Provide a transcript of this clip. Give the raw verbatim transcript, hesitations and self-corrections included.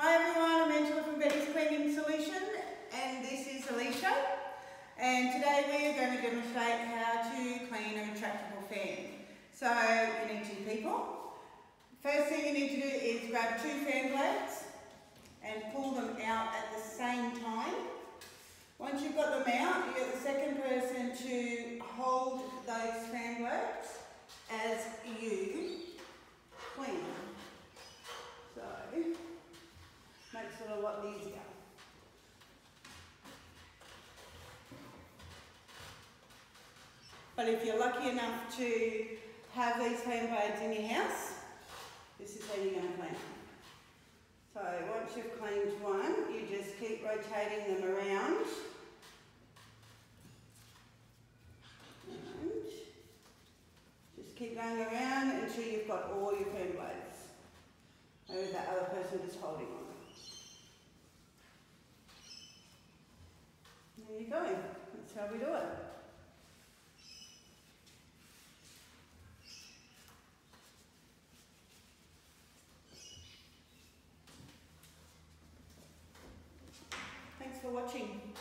Hi everyone, I'm Angela from Betty's Cleaning Solution, and this is Alicia, and today we are going to demonstrate how to clean a retractable fan. So you need two people. First thing you need to do is grab two fan blades and pull them out at the same time. Once you've got them out, you get the second person to hold those fan blades as you clean them. So, makes it a lot easier. But if you're lucky enough to have these fan blades in your house, this is how you're going to clean them. So once you've cleaned one, you just keep rotating them around. And just keep going around until you've got all your fan blades. Maybe that other person just holding on. There you go. That's how we do it. Thanks for watching.